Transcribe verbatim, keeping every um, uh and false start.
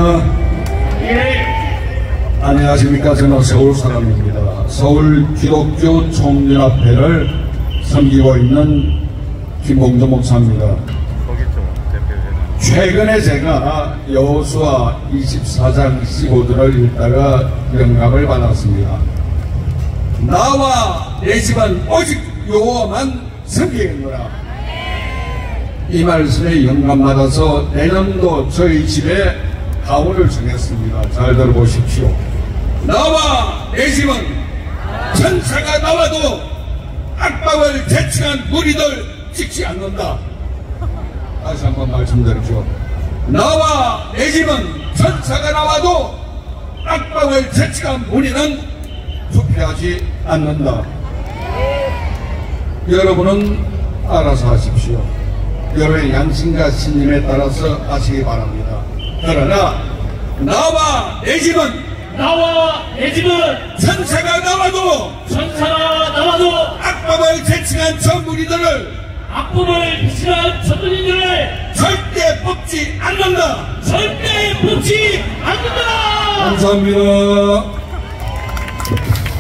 예. 안녕하십니까. 저는 서울 사람입니다. 서울 기독교 총연합회를 섬기고 있는 김봉도 목사입니다. 최근에 제가 여호수아 이십사 장 십오 절을 읽다가 영감을 받았습니다. 나와 내 집은 오직 여호와만 섬기겠노라. 이 말씀에 영감받아서 내년도 저희 집에 가문을 정했습니다. 잘 들어보십시오. 나와 내 집은 천사가 나와도 악방을 대칭한 무리들 찍지 않는다. 다시 한번 말씀드리죠. 나와 내 집은 천사가 나와도 악방을 대칭한 무리는 투표하지 않는다. 여러분은 알아서 하십시오. 여러분의 양심과 신념에 따라서 하시기 바랍니다. 그러나 나와 내 집은 나와 내 집은 천사가 나와도 천사가 나와도 악법을 제칭한 저 무리들을 악법을 비치한 천문인들을 절대 뽑지 않는다. 절대 뽑지 않는다. 감사합니다.